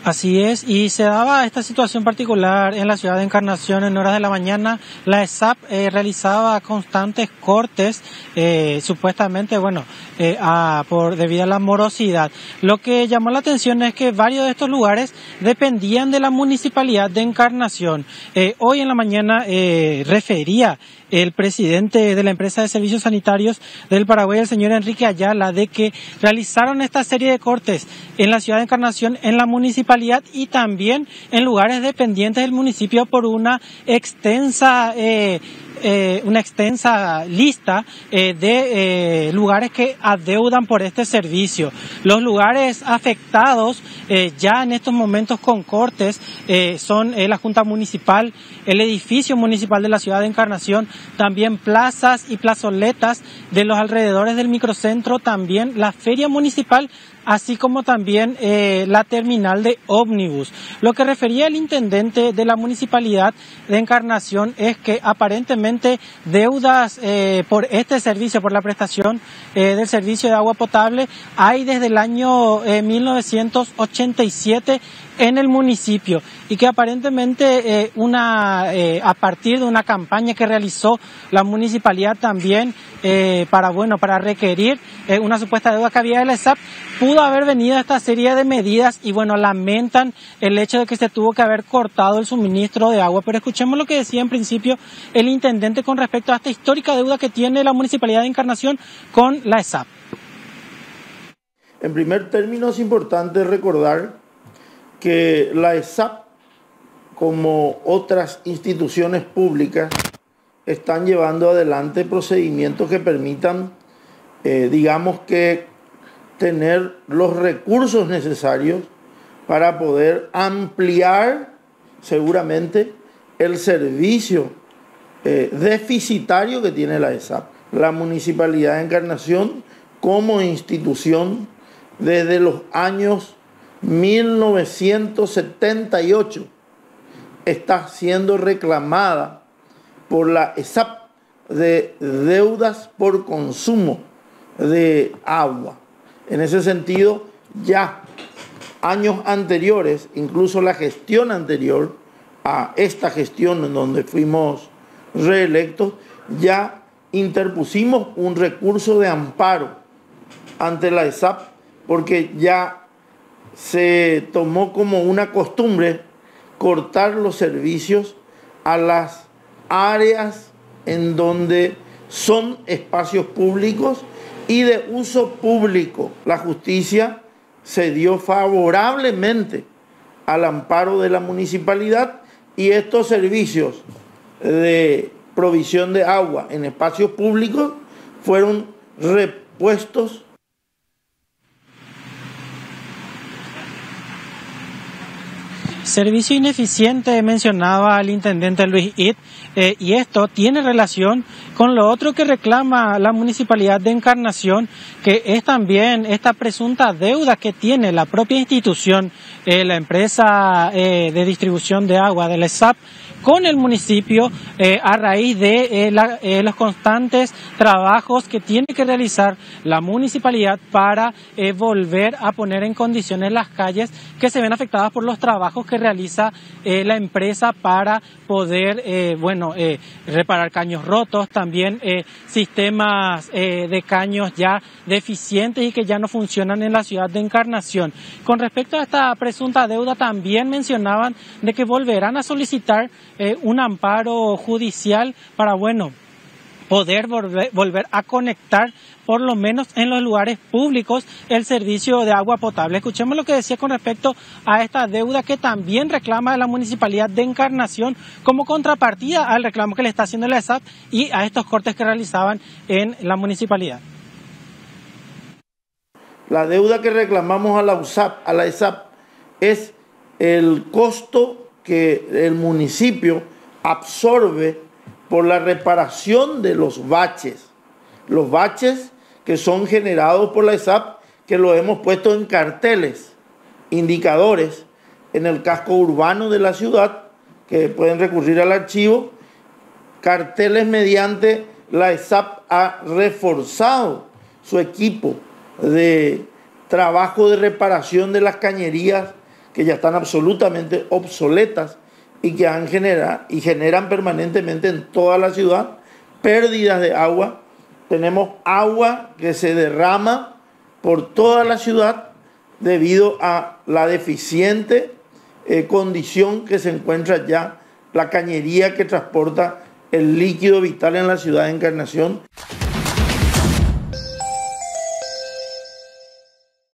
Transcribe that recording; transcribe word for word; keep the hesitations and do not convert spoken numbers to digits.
Así es, y se daba esta situación particular en la ciudad de Encarnación en horas de la mañana. La E S A P eh, realizaba constantes cortes, eh, supuestamente, bueno, eh, a, por debido a la morosidad. Lo que llamó la atención es que varios de estos lugares dependían de la municipalidad de Encarnación. Eh, hoy en la mañana eh, refería el presidente de la empresa de servicios sanitarios del Paraguay, el señor Enrique Ayala, de que realizaron esta serie de cortes en la ciudad de Encarnación, en la municipalidad y también en lugares dependientes del municipio por una extensa eh, Eh, una extensa lista eh, de eh, lugares que adeudan por este servicio. Los lugares afectados eh, ya en estos momentos con cortes eh, son eh, la Junta Municipal, el edificio municipal de la ciudad de Encarnación, también plazas y plazoletas de los alrededores del microcentro, también la feria municipal, así como también eh, la terminal de ómnibus. Lo que refería el intendente de la municipalidad de Encarnación es que aparentemente deudas eh, por este servicio, por la prestación eh, del servicio de agua potable, hay desde el año eh, mil novecientos ochenta y siete en el municipio, y que aparentemente eh, una eh, a partir de una campaña que realizó la municipalidad también eh, para bueno para requerir eh, una supuesta deuda que había de la E S A P, pudo haber venido esta serie de medidas y bueno, lamentan el hecho de que se tuvo que haber cortado el suministro de agua. Pero escuchemos lo que decía en principio el intendente con respecto a esta histórica deuda que tiene la municipalidad de Encarnación con la E S A P. En primer término, es importante recordar que la E S A P, como otras instituciones públicas, están llevando adelante procedimientos que permitan, eh, digamos que, tener los recursos necesarios para poder ampliar seguramente el servicio eh, deficitario que tiene la E S A P. La Municipalidad de Encarnación, como institución, desde los años mil novecientos setenta y ocho está siendo reclamada por la E S A P de deudas por consumo de agua. En ese sentido, ya años anteriores, incluso la gestión anterior a esta gestión en donde fuimos reelectos, ya interpusimos un recurso de amparo ante la E S A P porque ya se tomó como una costumbre cortar los servicios a las áreas en donde son espacios públicos y de uso público. La justicia se dio favorablemente al amparo de la municipalidad y estos servicios de provisión de agua en espacios públicos fueron repuestos. Servicio ineficiente, mencionaba el intendente Luis Id, eh, y esto tiene relación con lo otro que reclama la municipalidad de Encarnación, que es también esta presunta deuda que tiene la propia institución, eh, la empresa eh, de distribución de agua de la E S A P, con el municipio eh, a raíz de eh, la, eh, los constantes trabajos que tiene que realizar la municipalidad para eh, volver a poner en condiciones las calles que se ven afectadas por los trabajos que realiza eh, la empresa para poder eh, bueno eh, reparar caños rotos, también eh, sistemas eh, de caños ya deficientes y que ya no funcionan en la ciudad de Encarnación. Con respecto a esta presunta deuda, también mencionaban de que volverán a solicitar Eh, un amparo judicial para, bueno, poder volver, volver a conectar, por lo menos en los lugares públicos, el servicio de agua potable. Escuchemos lo que decía con respecto a esta deuda que también reclama la municipalidad de Encarnación como contrapartida al reclamo que le está haciendo la E S A P y a estos cortes que realizaban en la municipalidad. La deuda que reclamamos a la U S A P, a la E S A P, es el costo que el municipio absorbe por la reparación de los baches. Los baches que son generados por la E S A P, que lo hemos puesto en carteles, indicadores, en el casco urbano de la ciudad, que pueden recurrir al archivo. Carteles mediante la E S A P ha reforzado su equipo de trabajo de reparación de las cañerías que ya están absolutamente obsoletas y que han generado y generan permanentemente en toda la ciudad pérdidas de agua. Tenemos agua que se derrama por toda la ciudad debido a la deficiente eh, condición que se encuentra ya la cañería que transporta el líquido vital en la ciudad de Encarnación.